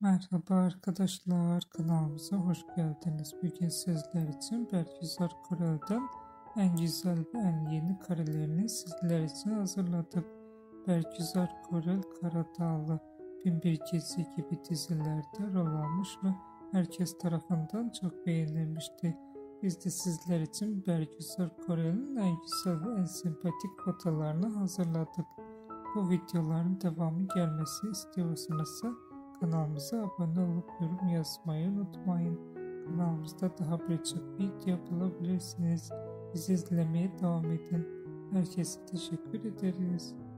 Merhaba arkadaşlar, kanalımıza hoş geldiniz. Bugün sizler için Bergüzar Korel'den en güzel ve en yeni karelerini sizler için hazırladık. Bergüzar Korel Karadağlı, Binbir Gece gibi dizilerde rol almış ve herkes tarafından çok beğenilmişti. Biz de sizler için Bergüzar Korel'in en güzel ve en sempatik fotolarını hazırladık. Bu videoların devamı gelmesi istiyorsanız kanalımıza abone olup yorum yazmayı unutmayın. Kanalımızda daha birçok video bulabilirsiniz. Bizi izlemeye devam edin. Herkese teşekkür ederiz.